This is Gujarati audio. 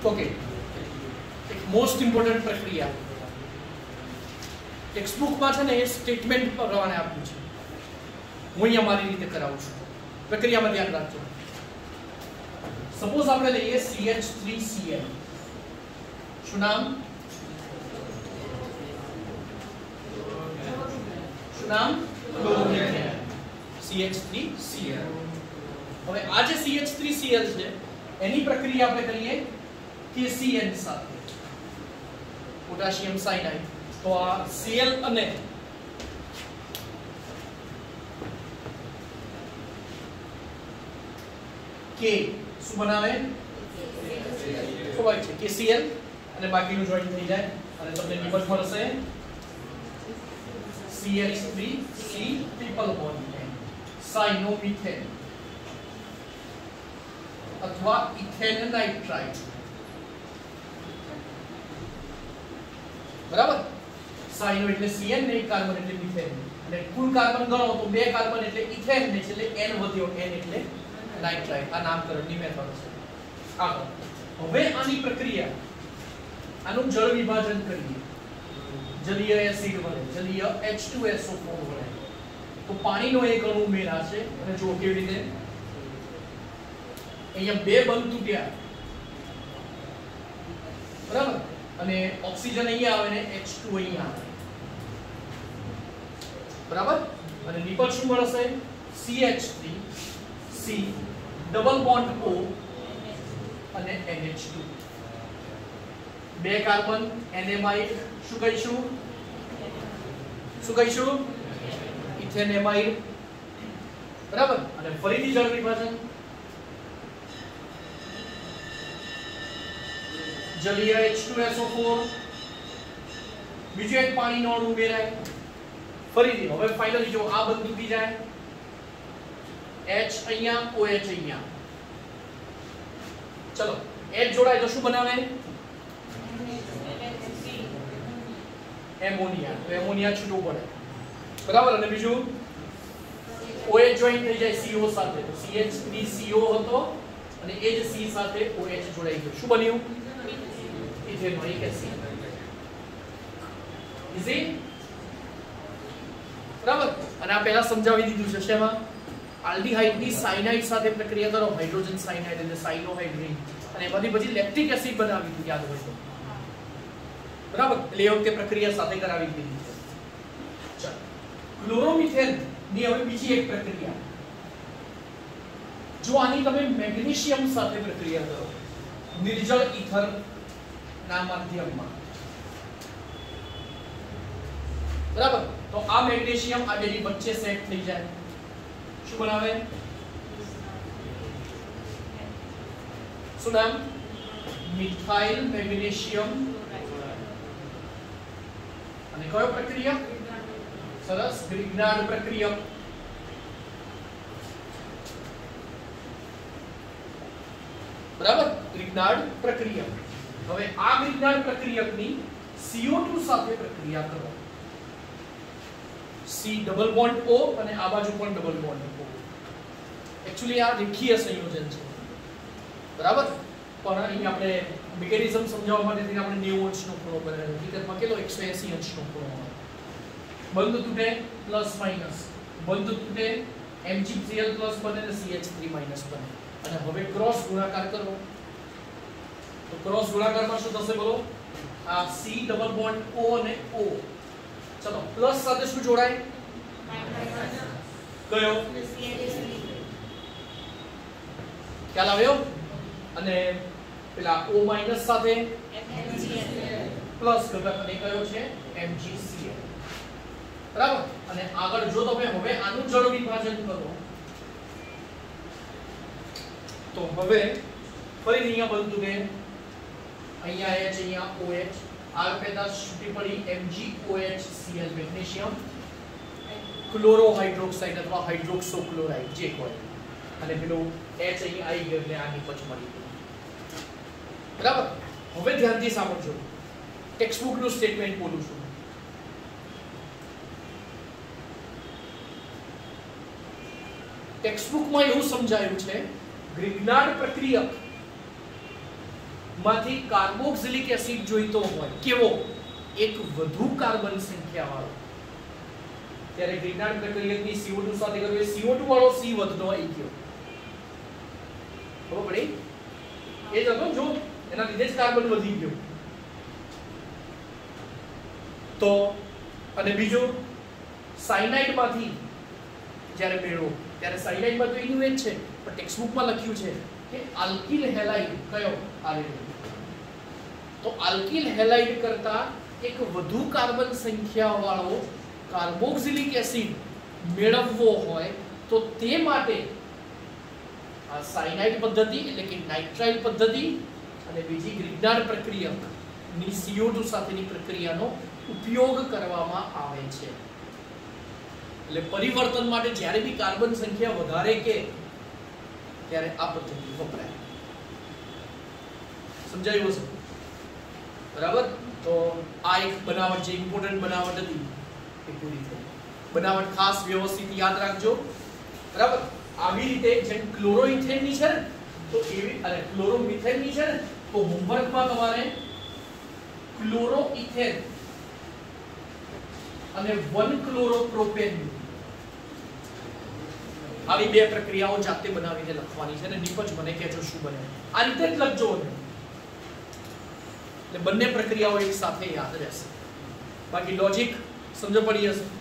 ઓકે, એક મોસ્ટ ઇમ્પોર્ટન્ટ પ્રક્રિયા ટેક્સ્ટ બુકમાં છે ને એ સ્ટેટમેન્ટ પ્રમાણે આપ્યું છે. હું અહીંયા મારી રીતે કરાવું છું. પ્રક્રિયામાં ધ્યાન રાખજો. સપોઝ આપણે લઈએ CH3Cl. શું નામ? શું નામ? CH3Cl. હવે આ જે CH3Cl છે એની પ્રક્રિયા આપણે કરીએ KCN સાથે, પોટેશિયમ સાયનાઇડ. તો આ Cl અને K શું બનાવે? ખબર છે KCl અને બાકીનું જોઈન્ટ થઈ જાય અને તમને નિબંધ મળશે CH3C ટ્રિપલ બોન્ડ સાયનોમિથેન અથવા ઇથેન નાઇટ્રાઇટ. બરાબર? સાયનો એટલે Cn ને એક કાર્બન એટલે મિથેન અને કુલ કાર્બન ગણો તો બે કાર્બન એટલે ઇથેન ને એટલે N વધ્યો, N એટલે નાઇટ્રાઇટ. આ નામકરણની મેથડ છે. આગળ હવે આની પ્રક્રિયા, આનું જળ વિભાજન કરીએ. જલીય એસિડ બને, જલીય H2SO4 બને. તો પાણીનો એક અણુ ઉમેરાશે અને જો કેવી રીતે અહીંયા બે બંધ તૂટ્યા, બરાબર, અને ઓક્સિજન અહીંયા આવે ને H2 અહીંયા આવે, બરાબર, અને નિપજ શું મળશે? CH3C ડબલ બોન્ડ O અને NH2. બે કાર્બન NMide શું કહીશું? ઇથેનેમાઇડ. બરાબર, અને ફરીથી જળ વિભાજન. જલીય H2SO4, બીજો એક પાણીનો અણુ ઉમેરાય. ફરીથી હવે ફાઇનલી જો આ બંધ તૂટી જાય, H અહીંયા, OH અહીંયા. ચલો H જોડાય તો શું બનાવે? એમોનિયા. તો એમોનિયા છૂટું પડે, બરાબર, અને બીજું OH જોઈન થઈ જાય CO સાથે. તો CH3CO હતો અને એ જ C સાથે OH જોડાઈ ગયો. શું બન્યું? Ethanoic acid. ઈઝી, બરાબર. અને આ પહેલા સમજાવી દીધું છે. શેમાં? આલ્ડીહાઇડની સાયનાઇડ સાથે પ્રક્રિયા કરો, હાઇડ્રોજન સાયનાઇડ એટલે સાયનોહાઇડ્રીન, અને એમાંથી પછી લેક્ટિક એસિડ બનાવી દીધું, યાદ હોય તો, બરાબર. એટલે એ વખતે પ્રક્રિયા સાથે કરાવી દીધી છે. ચાલો, ક્લોરોમિથેન ની હવે બીજી એક પ્રક્રિયા. જો આની તમે મેગ્નેશિયમ સાથે પ્રક્રિયા કરો, નિર્જળ ઈથર ના માધ્યમમાં, બરાબર, તો આ મેગ્નેશિયમ આ બેની વચ્ચે સેટ થઈ જાય. શું બનાવે? શું નામ? Methyl magnesium. અને કયો પ્રક્રિયા? સરસ, ગ્રિગ્નાર્ડ પ્રક્રિયા. બરાબર, ગ્રિગ્નાર્ડ પ્રક્રિયા. હવે આ ગ્રિગ્નાર્ડ પ્રક્રિયકની CO2 સાથે પ્રક્રિયા કરો. C ડબલ બોન્ડ O અને આ બાજુ પણ ડબલ બોન્ડ O. એક્ચ્યુઅલી આ રેખીય સંયોજન છે, બરાબર, પણ અહીં આપણે મિકેનિઝમ સમજાવવા માટે આપણે 90 અંશનો ખૂણો બનાવ્યો. હકીકતમાં કેટલો? 180 અંશનો ખૂણો. બંધ તૂટે પ્લસ માઇનસ, બંધ તૂટે MgCl પ્લસ બને અને CH3 માઇનસ બને. અને હવે ક્રોસ ગુણાકાર કરો તો ક્રોસ ગુણાકારમાં શું થશે બોલો? આ C ડબલ બોન્ડ O અને O. ચલો, પ્લસ સાથે શું જોડાય? કયો? ખ્યાલ આવ્યો? અને પેલા O માઈનસ સાથે પ્લસ ઘટક અને કયો છે? MgCl. બરાબર. અને આગળ જો તમે હવે આનું જળ વિભાજન કરો તો હવે ફરી અહીંયા બનતું કે અહીંયા H, અહીંયા OH, આ પેદાશ છૂટી પડી MgOHCl મેગ્નેશિયમ, ક્લોરો હાઇડ્રોક્સાઇડ અથવા હાઇડ્રોક્સો ક્લોરાઇડ જે હોય, અને પેલું H અહીં આવી ગયો એટલે આની પછી મળી ગયું. બરાબર. હવે ધ્યાનથી સાંભળજો, ટેક્સ્ટ બુક નું સ્ટેટમેન્ટ બોલું છું. ટેક્સ્ટ બુકમાં એવું સમજાયું છે, ગ્રિગ્નાર્ડ પ્રક્રિયક માંથી કાર્બોક્સિલિક એસિડ જોઈતો હોય કેવો એક વધુ કાર્બન સંખ્યા વાળો ત્યારે ગ્રિગ્નાર્ડ પ્રક્રિયકની CO2 સાથે કર્યું એ CO2 વાળો C વધનો આવી ગયો ખબર પડી એ જ હતો જો એના લીધે જ કાર્બન વધી ગયો તો અને બીજું સાયનાઇડ માંથી જ્યારે મેળવો ત્યારે સાયનાઇડ માં તો એનું એ જ છે પણ ટેક્સ્ટ બુકમાં લખ્યું છે કે આલ્કિલ હેલાઇડ કયો આવેલો તો આલ્કિલ હેલાઇડ કરતા એક વધુ કાર્બન સંખ્યા વાળો કાર્બોક્સિલિક એસિડ મેળવવો હોય તો તે માટે આ સાયનાઇડ પદ્ધતિ એટલે કે નાઇટ્રાઇલ પદ્ધતિ અને બીજી ગ્રિગ્નાર્ડ પ્રક્રિયાની CO2 સાથેની પ્રક્રિયાનો ઉપયોગ કરવામાં આવે છે એટલે પરિવર્તન માટે જ્યારે બી કાર્બન સંખ્યા વધારે કે ત્યારે આ પદ્ધતિ વપરાય સમજાયું હશે બરાબર તો આ એક બનાવટ જે ઇમ્પોર્ટન્ટ બનાવટ હતી એ પૂરી થઈ બનાવટ ખાસ વ્યવસ્થિત યાદ રાખજો બરાબર આવી રીતે જેમ ક્લોરોઇથેન ની છે તો એવી અને ક્લોરોમિથેન ની છે ને તો હોમવર્કમાં તમારે ક્લોરોઇથેન અને 1 ક્લોરોપ્રોપેન આવી બે પ્રક્રિયાઓ જાતે બનાવીને લખવાની છે અને નિપજ મને કહેજો શું બને આ રીતે જ લખજો એટલે બંને પ્રક્રિયાઓ એક સાથે યાદ રહેશે બાકી લોજિક સમજ પડી હશે